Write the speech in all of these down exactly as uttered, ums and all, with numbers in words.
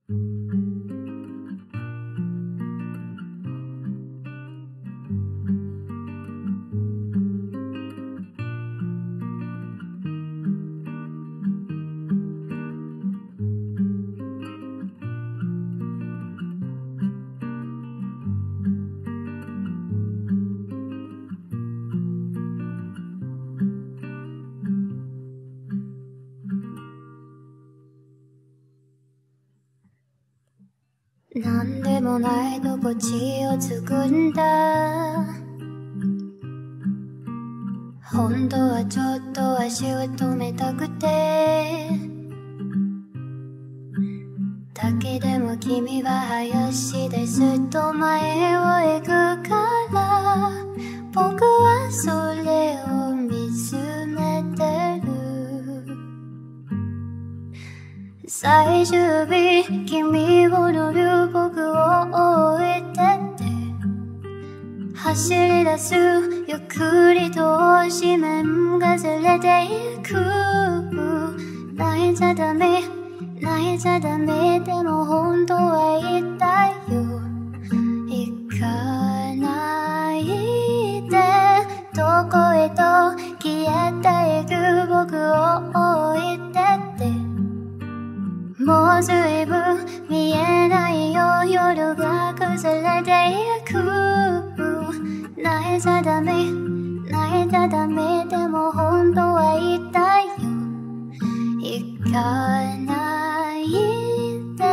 なんでもない心地を作んだ。本当はちょっと足を止めたくて、だけでも君は林でずっと前を行くから、僕はそれを見つめてる。最終日君を乗る僕を置いてって走り出す、ゆっくりと紙面がずれていく。泣いちゃダメ泣いちゃダメ、でも本当は言いたいよ。行かないでどこへと消えていく僕を置いてって。もうずいぶん見えないよ、夜が崩れていく。泣いちゃダメ泣いちゃダメ、でも本当は言いたいよ。行かないで。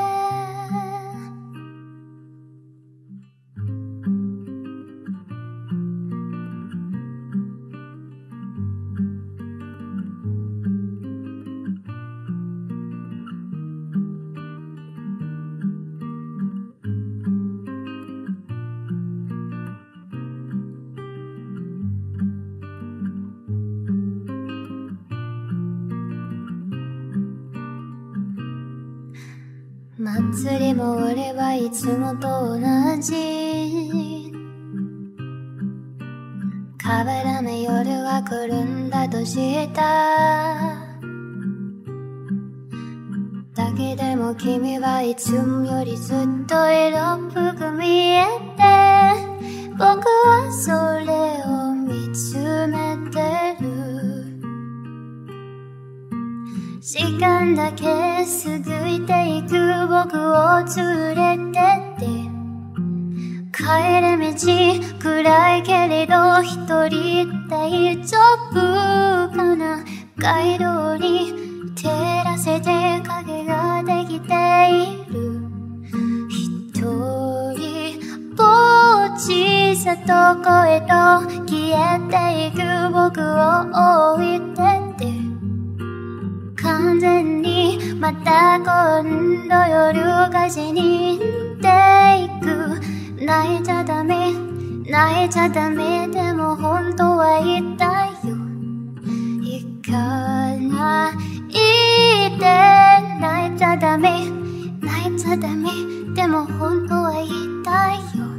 祭りも俺はいつもと同じ。変わらぬ夜が来るんだとしただけでも君はいつもよりずっと色っぽく見えて、僕はそれを見つめてる。時間だけ過ぎていく僕を連れてって帰り道暗いけれど一人大丈夫かな。街道に照らせて影ができている。一人ぼっちさどこへと消えていく僕を置いてって完全にまた今度夜が死にていく。泣いちゃダメ泣いちゃダメ、でも本当は言いたいよ。行かないで。泣いちゃダメ泣いちゃダメ、でも本当は言いたいよ。